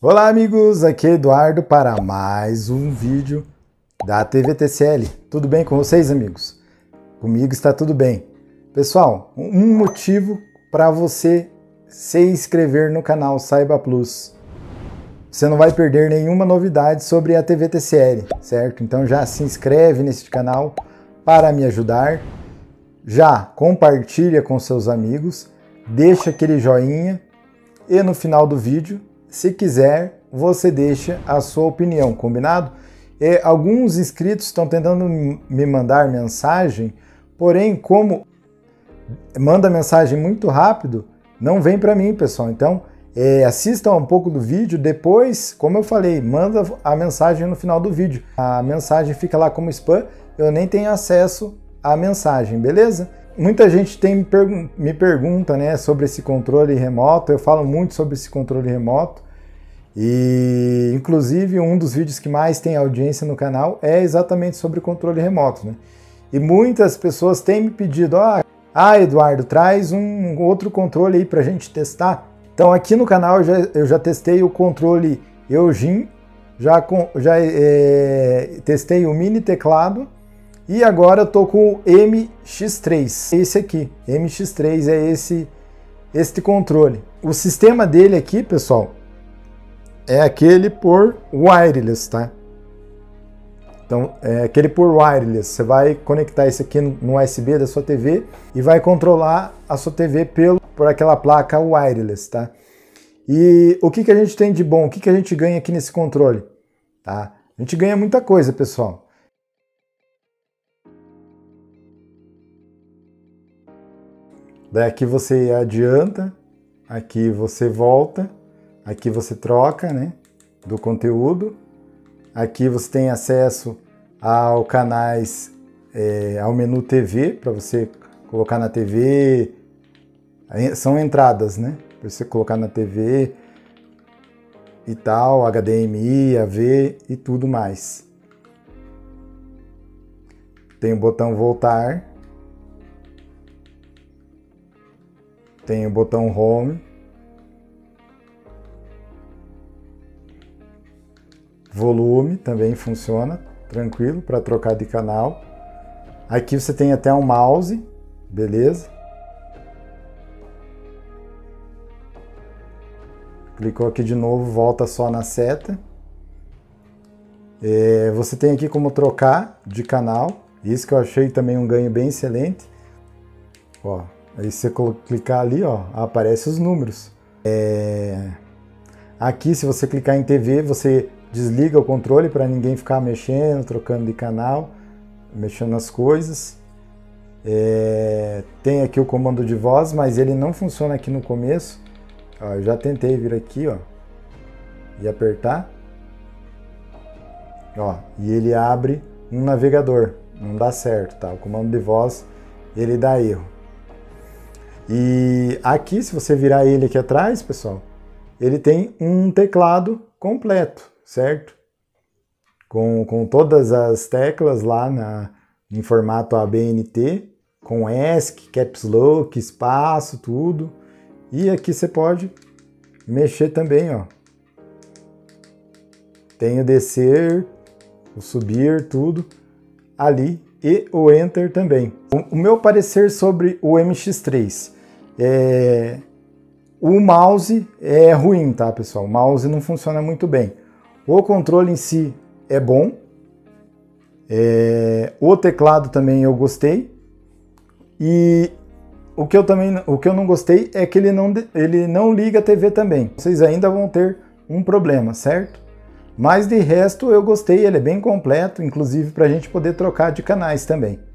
Olá amigos, aqui é Eduardo para mais um vídeo da TV TCL. Tudo bem com vocês, amigos? Comigo está tudo bem. Pessoal, um motivo para você se inscrever no canal Saiba Plus. Você não vai perder nenhuma novidade sobre a TV TCL, certo? Então já se inscreve nesse canal para me ajudar. Já compartilha com seus amigos, deixa aquele joinha e no final do vídeo, se quiser, você deixa a sua opinião, combinado? Alguns inscritos estão tentando me mandar mensagem, porém, como manda mensagem muito rápido, não vem para mim, pessoal. Então, assista um pouco do vídeo, depois, como eu falei, manda a mensagem no final do vídeo. A mensagem fica lá como spam, eu nem tenho acesso à mensagem, beleza? Muita gente me pergunta, né, sobre esse controle remoto. Eu falo muito sobre esse controle remoto e, inclusive, um dos vídeos que mais tem audiência no canal é exatamente sobre controle remoto, né? E muitas pessoas têm me pedido, Eduardo, traz um outro controle aí pra gente testar. Então, aqui no canal eu já testei o controle Eugene, testei o mini teclado. E agora eu tô com o MX3, esse aqui, MX3 é este controle. O sistema dele aqui, pessoal, é aquele por wireless, tá? Então, é aquele por wireless, você vai conectar esse aqui no USB da sua TV e vai controlar a sua TV por aquela placa wireless, tá? E o que a gente tem de bom, o que a gente ganha aqui nesse controle, tá? A gente ganha muita coisa, pessoal. Daí aqui você adianta, aqui você volta, aqui você troca, né, do conteúdo. Aqui você tem acesso ao canais, ao menu TV, para você colocar na TV. São entradas, né, para você colocar na TV e tal, HDMI, AV e tudo mais. Tem o botão voltar. Tem o botão Home, volume também funciona, tranquilo, para trocar de canal. Aqui você tem até um mouse, beleza? Clicou aqui de novo, volta só na seta. Você tem aqui como trocar de canal, isso que eu achei também um ganho bem excelente. Ó. Aí se você clicar ali, ó, aparece os números. Aqui, se você clicar em TV, você desliga o controle para ninguém ficar mexendo, trocando de canal, mexendo nas coisas. Tem aqui o comando de voz, mas ele não funciona aqui no começo. Ó, eu já tentei vir aqui, ó, e apertar. Ó, e ele abre um navegador. Não dá certo, tá? O comando de voz, ele dá erro. E aqui, se você virar ele aqui atrás, pessoal, ele tem um teclado completo, certo? Com todas as teclas lá em formato ABNT, com ESC, Caps Lock, espaço, tudo. E aqui você pode mexer também, ó. Tem o descer, o subir, tudo ali. E o Enter também. O meu parecer sobre o MX3 o mouse é ruim, tá, pessoal? O mouse não funciona muito bem. O controle em si é bom. O teclado também eu gostei. E o que eu não gostei é que ele não liga a TV também. Vocês ainda vão ter um problema, certo? Mas de resto eu gostei, ele é bem completo, inclusive para a gente poder trocar de canais também.